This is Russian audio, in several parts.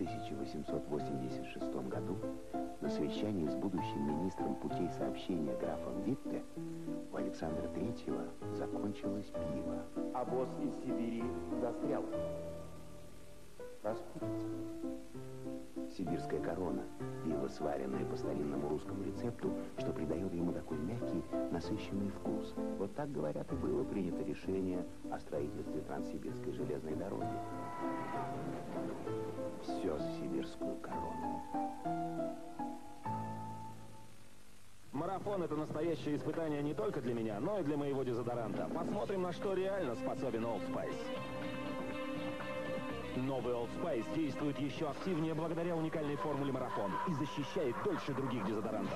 1886 году на совещании с будущим министром путей сообщения графом Витте у Александра Третьего закончилось пиво. Обоз из Сибири застрял. Распутится. Сибирская корона – пиво, сваренное по старинному русскому рецепту, что придает ему такой мягкий, насыщенный вкус. Вот так, говорят, и было принято решение о строительстве Транссибирской железной дороги. Все за сибирскую корону. Марафон – это настоящее испытание не только для меня, но и для моего дезодоранта. Посмотрим, на что реально способен Old Spice. Новый Old Spice действует еще активнее благодаря уникальной формуле марафон и защищает дольше других дезодорантов.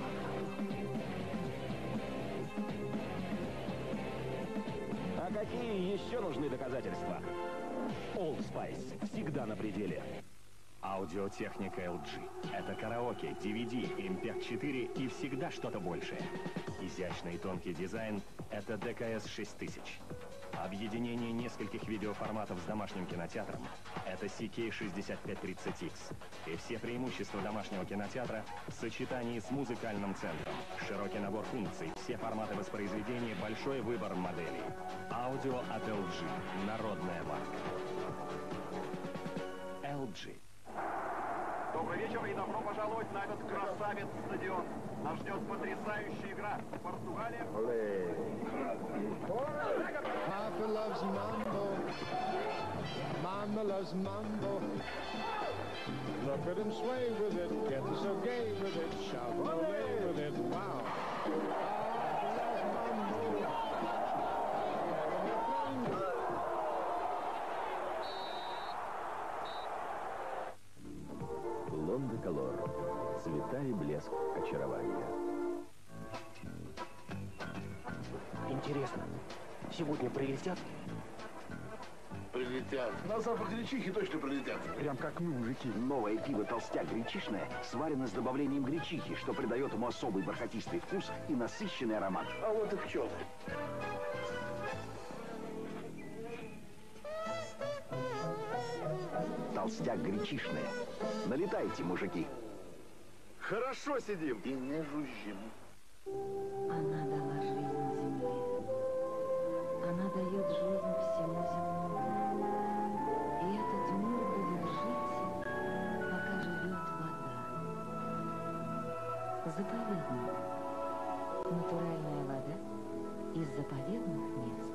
А какие еще нужны доказательства? Old Spice всегда на пределе. Аудиотехника LG. Это караоке, DVD, Impact 4 и всегда что-то большее. Изящный и тонкий дизайн – это DKS 6000. Объединение нескольких видеоформатов с домашним кинотеатром – это CK6530X. И все преимущества домашнего кинотеатра в сочетании с музыкальным центром. Широкий набор функций, все форматы воспроизведения, большой выбор моделей. Аудио от LG. Народная марка. LG. Добрый вечер и добро пожаловать на этот красавец-стадион. Нас ждет потрясающая игра. Португалия. Papa loves mambo. Mama loves mambo. Look at him sway with it, getting so gay with it, shout away with it, wow. Papa loves mambo. Лонде Колор. Цвета и блеск очарования. Интересно, сегодня прилетят? Прилетят. На запах гречихи точно прилетят. Прям как мы, мужики. Новое пиво «Толстяк гречишное» сварено с добавлением гречихи, что придает ему особый бархатистый вкус и насыщенный аромат. А вот и пчелы. «Толстяк гречишное». Налетайте, мужики. Хорошо сидим. И не жужжим. Она дала жизнь земле. Она дает жизнь всему земному. И этот мир будет жить, пока живет вода. Заповедник. Натуральная вода из заповедных мест.